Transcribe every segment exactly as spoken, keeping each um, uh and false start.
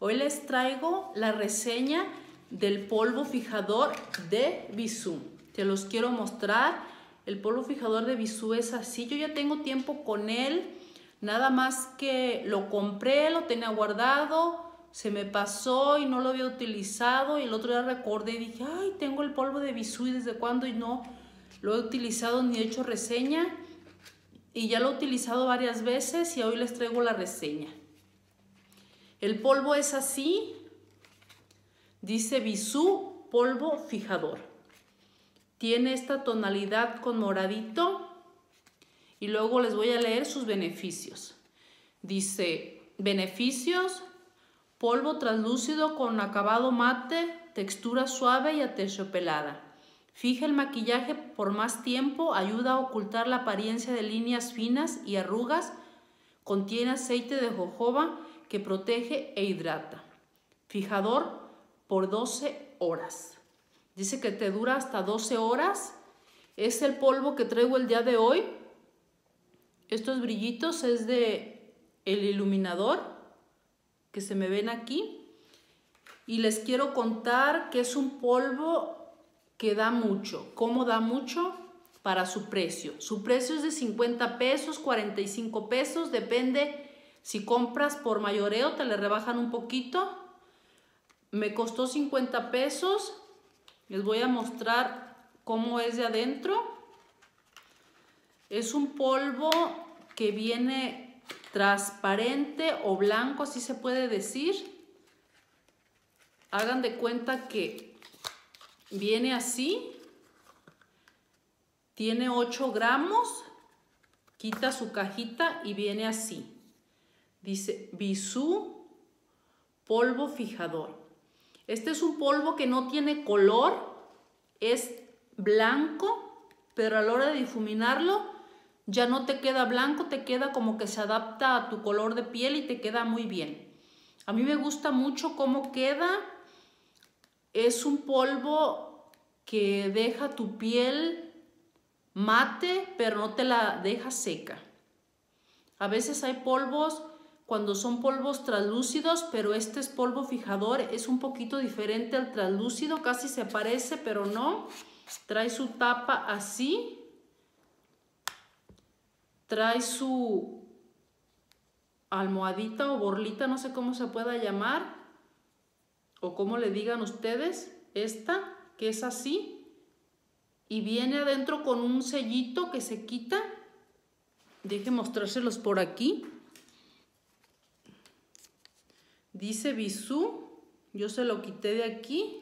Hoy les traigo la reseña del polvo fijador de Bisú. Te los quiero mostrar. El polvo fijador de Bisú es así. Yo ya tengo tiempo con él. Nada más que lo compré, lo tenía guardado, se me pasó y no lo había utilizado. Y el otro día recordé y dije, ay, tengo el polvo de Bisú y desde cuándo y no lo he utilizado ni he hecho reseña. Y ya lo he utilizado varias veces y hoy les traigo la reseña. El polvo es así, dice Bisú polvo fijador. Tiene esta tonalidad con moradito y luego les voy a leer sus beneficios. Dice, beneficios, polvo translúcido con acabado mate, textura suave y aterciopelada. Fija el maquillaje por más tiempo, ayuda a ocultar la apariencia de líneas finas y arrugas, contiene aceite de jojoba que protege e hidrata. Fijador por doce horas. Dice que te dura hasta doce horas. Es el polvo que traigo el día de hoy. Estos brillitos es de el iluminador que se me ven aquí. Y les quiero contar que es un polvo que da mucho. ¿Cómo da mucho? Para su precio. Su precio es de cincuenta pesos, cuarenta y cinco pesos, depende. Si compras por mayoreo te le rebajan un poquito. Me costó cincuenta pesos. Les voy a mostrar cómo es de adentro. Es un polvo que viene transparente o blanco, así se puede decir. Hagan de cuenta que viene así. Tiene ocho gramos. Quita su cajita y viene así. Dice Bisú polvo fijador. Este es un polvo que no tiene color, es blanco, pero a la hora de difuminarlo ya no te queda blanco, te queda como que se adapta a tu color de piel y te queda muy bien. A mí me gusta mucho cómo queda. Es un polvo que deja tu piel mate, pero no te la deja seca. A veces hay polvos cuando son polvos translúcidos, pero este es polvo fijador, es un poquito diferente al translúcido, casi se parece, pero no. Trae su tapa así, trae su almohadita o borlita, no sé cómo se pueda llamar, o cómo le digan ustedes, esta, que es así, y viene adentro con un sellito que se quita. Dejen mostrárselos por aquí. Dice Bisú, yo se lo quité de aquí.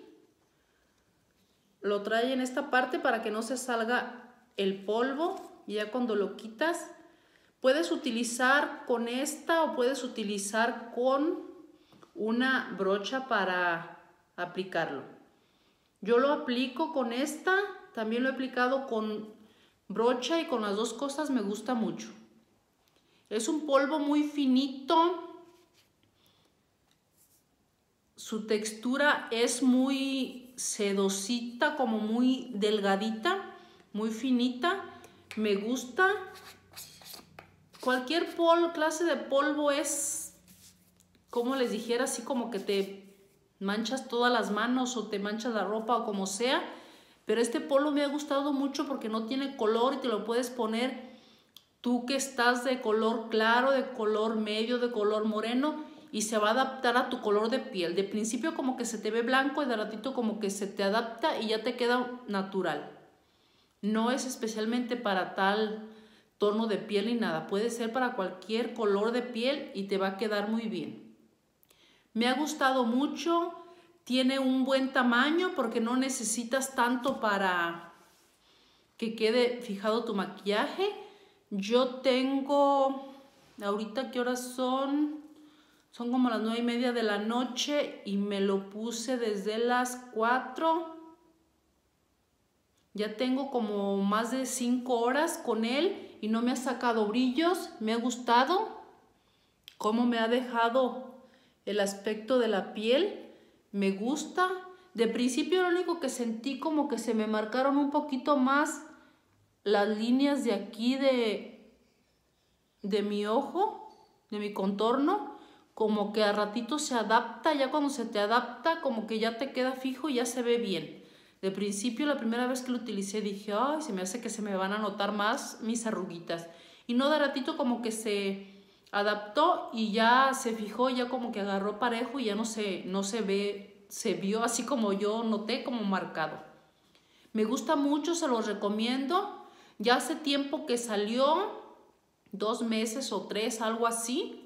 Lo trae en esta parte para que no se salga el polvo. Y ya cuando lo quitas, puedes utilizar con esta o puedes utilizar con una brocha para aplicarlo. Yo lo aplico con esta, también lo he aplicado con brocha y con las dos cosas me gusta mucho. Es un polvo muy finito. Su textura es muy sedosita, como muy delgadita, muy finita. Me gusta. Cualquier polvo, clase de polvo es, como les dijera, así como que te manchas todas las manos o te manchas la ropa o como sea. Pero este polvo me ha gustado mucho porque no tiene color y te lo puedes poner tú que estás de color claro, de color medio, de color moreno. Y se va a adaptar a tu color de piel. De principio como que se te ve blanco y de ratito como que se te adapta y ya te queda natural. No es especialmente para tal tono de piel ni nada. Puede ser para cualquier color de piel y te va a quedar muy bien. Me ha gustado mucho. Tiene un buen tamaño porque no necesitas tanto para que quede fijado tu maquillaje. Yo tengo, ahorita ¿qué horas son? Son como las nueve y media de la noche y me lo puse desde las cuatro. Ya tengo como más de cinco horas con él y no me ha sacado brillos. Me ha gustado cómo me ha dejado el aspecto de la piel. Me gusta. De principio lo único que sentí como que se me marcaron un poquito más las líneas de aquí de, de mi ojo, de mi contorno. como que a ratito se adapta, ya cuando se te adapta, como que ya te queda fijo y ya se ve bien. De principio, la primera vez que lo utilicé, dije, ay, se me hace que se me van a notar más mis arruguitas. Y no, de ratito como que se adaptó y ya se fijó, ya como que agarró parejo y ya no se, no se ve, se vio así como yo noté, como marcado. Me gusta mucho, se los recomiendo. Ya hace tiempo que salió, dos meses o tres, algo así.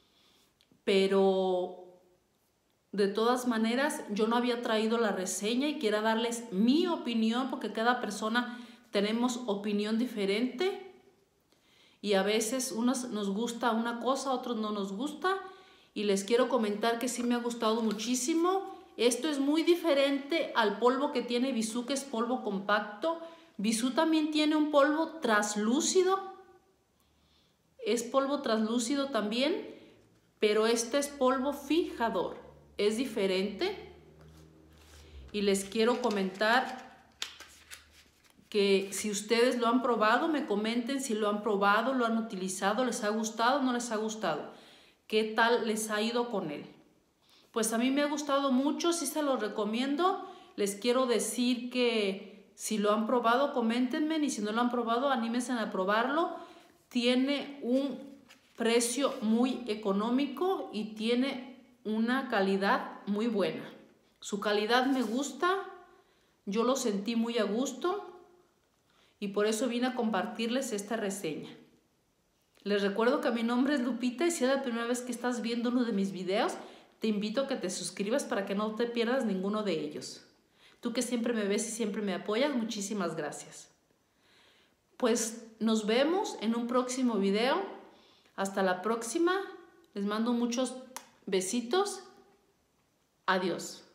Pero de todas maneras, yo no había traído la reseña y quiero darles mi opinión, porque cada persona tenemos opinión diferente y a veces unos nos gusta una cosa, otros no nos gusta, y les quiero comentar que sí me ha gustado muchísimo. Esto es muy diferente al polvo que tiene Bisú, que es polvo compacto. Bisú también tiene un polvo translúcido, es polvo translúcido también, pero este es polvo fijador. Es diferente y les quiero comentar que si ustedes lo han probado, me comenten si lo han probado, lo han utilizado, les ha gustado, no les ha gustado, qué tal les ha ido con él. Pues a mí me ha gustado mucho, sí se los recomiendo. Les quiero decir que si lo han probado, coméntenme, y si no lo han probado, anímense a probarlo. Tiene un precio muy económico y tiene una calidad muy buena. Su calidad me gusta, yo lo sentí muy a gusto y por eso vine a compartirles esta reseña. Les recuerdo que mi nombre es Lupita y si es la primera vez que estás viendo uno de mis videos, te invito a que te suscribas para que no te pierdas ninguno de ellos. Tú que siempre me ves y siempre me apoyas, muchísimas gracias. Pues nos vemos en un próximo video. Hasta la próxima. Les mando muchos besitos. Adiós.